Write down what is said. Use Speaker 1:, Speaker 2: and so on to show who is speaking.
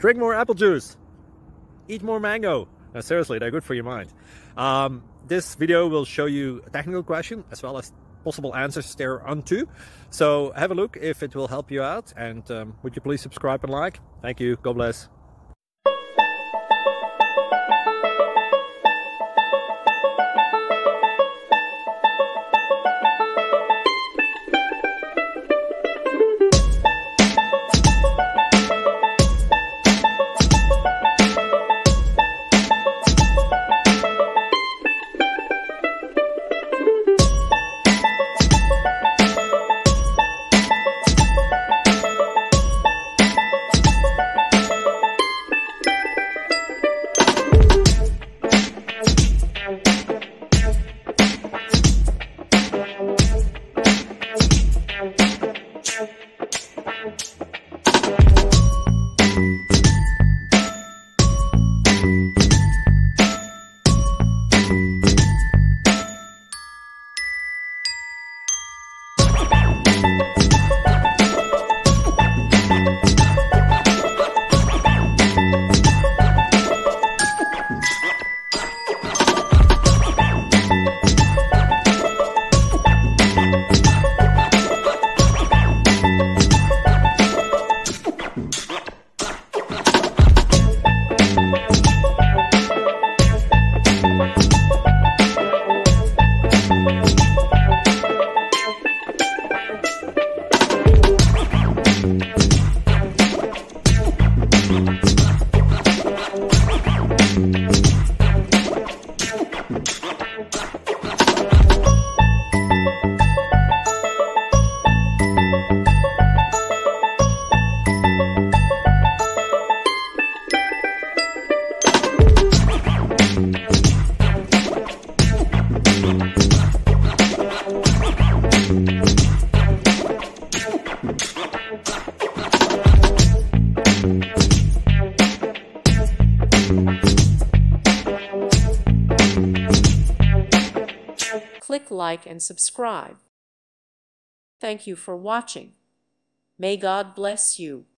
Speaker 1: Drink more apple juice. Eat more mango. No, seriously, they're good for your mind. This video will show you a technical question as well as possible answers thereunto. So have a look if it will help you out, and would you please subscribe and like? Thank you. God bless.
Speaker 2: Click like and subscribe. Thank you for watching. May God bless you.